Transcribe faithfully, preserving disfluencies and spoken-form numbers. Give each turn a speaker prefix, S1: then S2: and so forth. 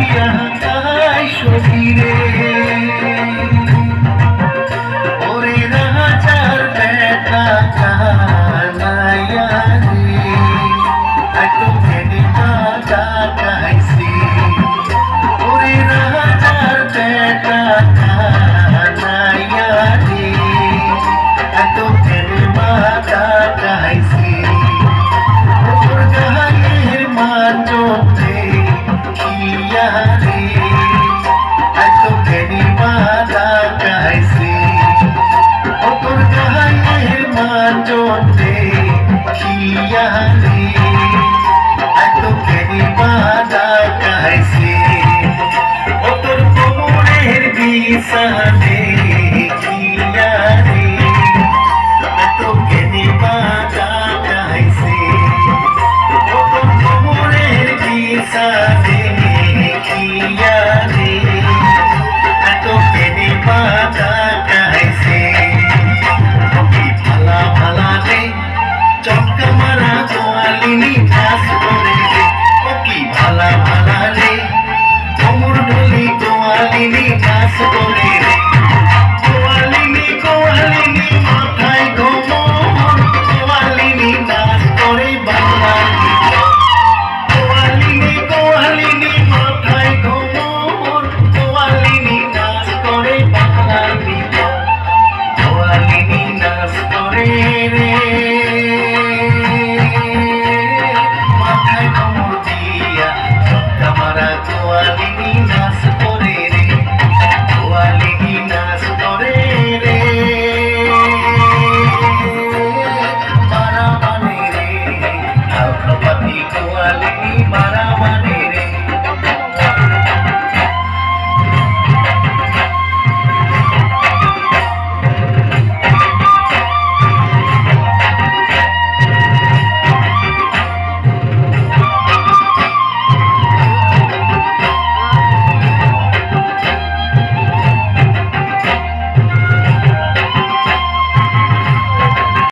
S1: আকাশ সবিরে ওরে রাজার বেটা কানাইয়া রে এত ভেবে কাটা গাইছি ওরে রাজার বেটা কানাইয়া রে এত ভেবে কাটা গাইছি ওর গায়ের মাঝে কিয়া রে এত ভেবে কাটা গাইছি ওর গায়ের মাঝে কিয়া রে এত ভেবে কাটা গাইছি ওর কোমরের বিছানে কিয়া রে এত ভেবে কাটা গাইছি ওর কোমরের বিছানে কিয়া রে এত ভেবে কাটা গাইছি ভালা ভালা রে চক্কা মারা গোয়ালিনী নাচ করে রে ও কি ভালা ভালা রে কোমর ঢুলি গোয়ালিনী নাচ করে রে গোয়ালিনী গোয়ালিনী মাথায় ঘুমর গোয়ালিনী নাচ করে বাংলা গীত গোয়ালিনী গোয়ালিনী মাথায় ঘুমর গোয়ালিনী নাচ করে বাংলা গীত গোয়ালিনী নাচ করে রে মাথায় ঘুমর দিয়া চক্কা মারা গোয়ালিনী নাচ